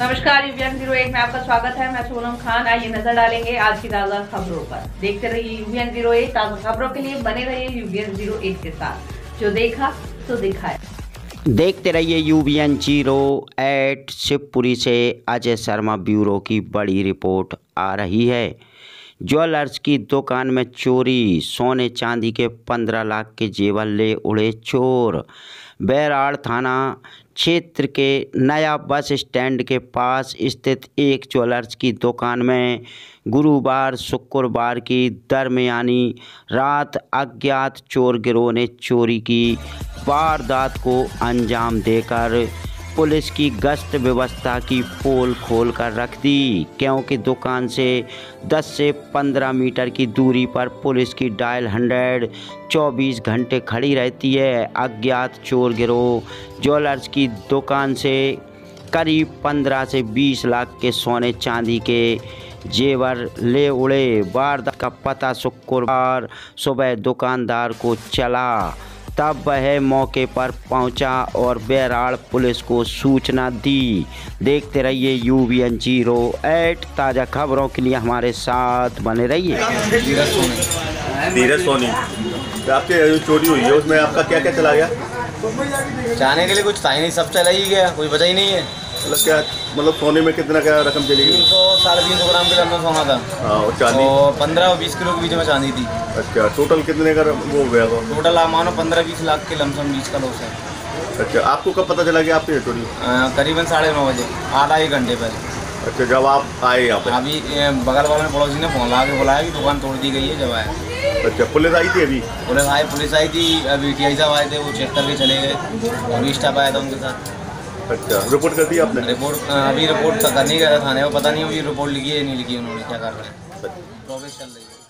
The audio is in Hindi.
नमस्कार, यूवीएन 01 में आपका स्वागत है। मैं सोनम खान। आइए नजर डालेंगे आज की ताजा खबरों पर। देखते रहिए यूवीएन 01। ताजा खबरों के लिए बने रहिए यूवीएन 01 के साथ। जो देखा तो दिखाए। देखते रहिए यूवीएन 08। शिवपुरी से अजय शर्मा ब्यूरो की बड़ी रिपोर्ट आ रही है। ज्वेलर्स की दुकान में चोरी, सोने चांदी के 15 लाख के जेवर ले उड़े चोर। बैराड़ थाना क्षेत्र के नया बस स्टैंड के पास स्थित एक ज्वेलर्स की दुकान में गुरुवार शुक्रवार की दरमियानी रात अज्ञात चोर गिरोह ने चोरी की वारदात को अंजाम देकर पुलिस की गश्त व्यवस्था की पोल खोल कर रख दी, क्योंकि दुकान से 10 से 15 मीटर की दूरी पर पुलिस की डायल 100 24 घंटे खड़ी रहती है। अज्ञात चोर गिरोह ज्वेलर्स की दुकान से करीब 15 से 20 लाख के सोने चांदी के जेवर ले उड़े। वारदात का पता शुक्रवार सुबह दुकानदार को चला, तब वह मौके पर पहुंचा और बैराड़ पुलिस को सूचना दी। देखते रहिए यूवीएन 08। ताज़ा खबरों के लिए हमारे साथ बने रहिए। धीरज सोनी, आपके जो चोरी हुई है उसमें आपका क्या क्या चला गया? जाने के लिए कुछ था ही नहीं, सब चला ही गया, कुछ बचा ही नहीं है। मतलब क्या, मतलब सोने में कितना क्या रकम चली गई? 300 साढ़े 300 ग्राम के लमसम सोना था। और चांदी? और 15 और 20 किलो के बीच में चांदी थी। अच्छा, टोटल कितने का वो हो गया? टोटल आप मानो 15-20 लाख के लमसम बीच का लॉस है। अच्छा, आपको कब पता चला कि आपकी चोरी? करीबन 9:30 बजे, आधा 1 घंटे पहले। अच्छा, जब आप आए यहाँ पे? अभी बगल वाले पड़ोसी ने फोन लगा के बुलाया कि दुकान तोड़ दी गई है। जब आए। अच्छा, पुलिस आई थी? अभी पुलिस आई थी, अभी टीआई साहब आए थे, वो चेक करके चले गए और स्टाफ आया था उनके साथ। अच्छा, रिपोर्ट कर दी आपने? रिपोर्ट अभी रिपोर्ट करने गया था थाने में, पता नहीं अभी रिपोर्ट लिखी है नहीं लिखी उन्होंने, क्या कर रहे हैं, प्रोग्रेस चल रही है।